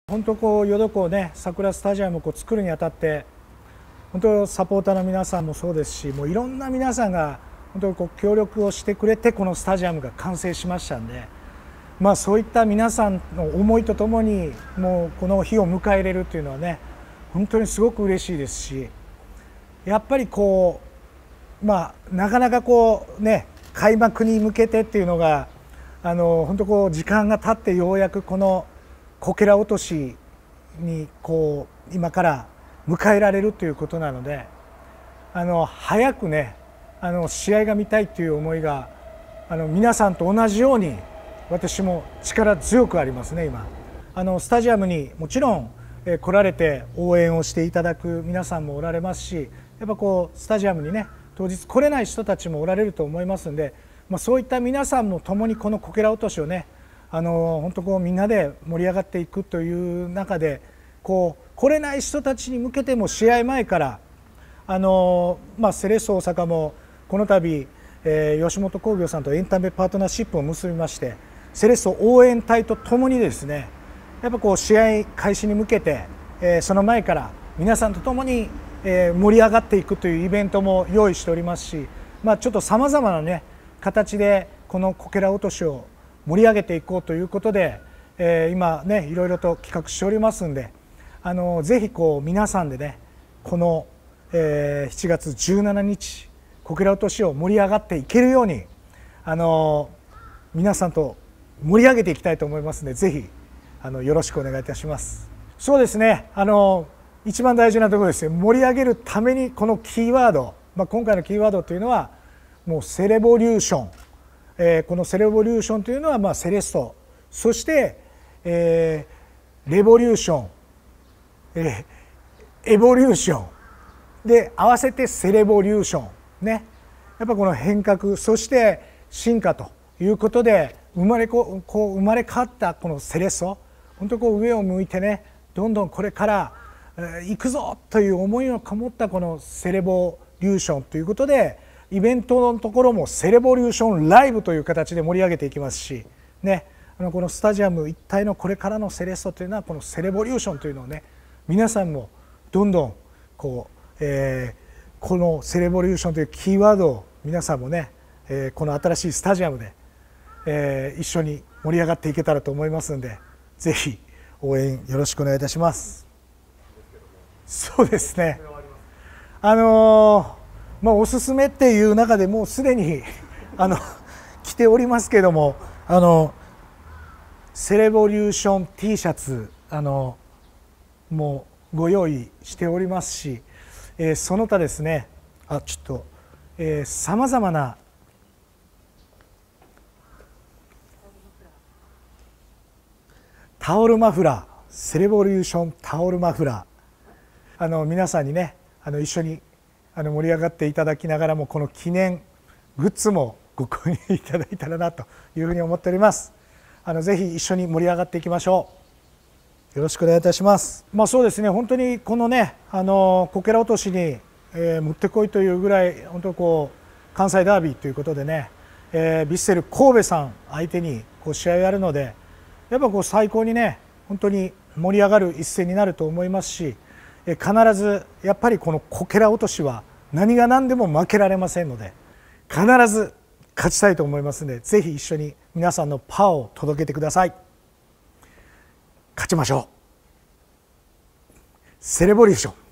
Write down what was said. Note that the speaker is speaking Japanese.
本当こう淀港ね桜スタジアムを作るにあたって本当サポーターの皆さんもそうですし、もういろんな皆さんが本当にこう協力をしてくれてこのスタジアムが完成しましたんで、そういった皆さんの思いとともにもうこの日を迎え入れるというのはね本当にすごく嬉しいですし、やっぱりこうなかなかこうね開幕に向けてっていうのが本当こう時間が経ってようやくこのこけら落としにこう今から迎えられるということなので、早くね試合が見たいという思いが皆さんと同じように私も力強くありますね。今スタジアムにもちろん来られて応援をしていただく皆さんもおられますし、やっぱこうスタジアムにね当日来れない人たちもおられると思いますんで、そういった皆さんも共にこのこけら落としをね本当こうみんなで盛り上がっていくという中でこう来れない人たちに向けても試合前からセレッソ大阪もこの度吉本興業さんとエンタメパートナーシップを結びまして、セレッソ応援隊とともにですねやっぱこう試合開始に向けてその前から皆さんと共に盛り上がっていくというイベントも用意しておりますし、ちょっとさまざまなね形でこのこけら落としを盛り上げていこうということで、今ねいろいろと企画しておりますんで、ぜひこう皆さんでねこの、7月17日こけら落としを盛り上がっていけるように皆さんと盛り上げていきたいと思いますので、ぜひよろしくお願いいたします。そうですね、一番大事なところですね、盛り上げるためにこのキーワード、今回のキーワードというのはもうセレボリューション、このセレボリューションというのはセレッソ、そして、レボリューション、エボリューションで合わせてセレボリューションね、やっぱこの変革そして進化ということで生まれ変わったこのセレッソ、本当こう上を向いてねどんどんこれから行くぞという思いのこもったこのセレボリューションということで、イベントのところもセレボリューションライブという形で盛り上げていきますしね、このスタジアム一体のこれからのセレッソというのはこのセレボリューションというのをね皆さんもどんどんこのセレボリューションというキーワードを皆さんもね、この新しいスタジアムで、一緒に盛り上がっていけたらと思いますので、ぜひ応援よろしくお願いいたします。そうですね、おすすめっていう中でもうすでに来ておりますけども、セレボリューション T シャツもうご用意しておりますし、その他ですねさまざまなタオルマフラー、セレボリューションタオルマフラー、皆さんにね一緒に盛り上がっていただきながらもこの記念グッズもご購入いただいたらなというふうに思っております。ぜひ一緒に盛り上がっていきましょう。よろしくお願いいたします。そうですね、本当にこのねこけら落としに、持ってこいというぐらい本当こう関西ダービーということでね、ヴィッセル神戸さん相手にこう試合をやるので、やっぱこう最高にね本当に盛り上がる一戦になると思いますし、必ずやっぱりこのこけら落としは何が何でも負けられませんので、必ず勝ちたいと思いますので、ぜひ一緒に皆さんのパワーを届けてください。勝ちましょう。セレボリューション。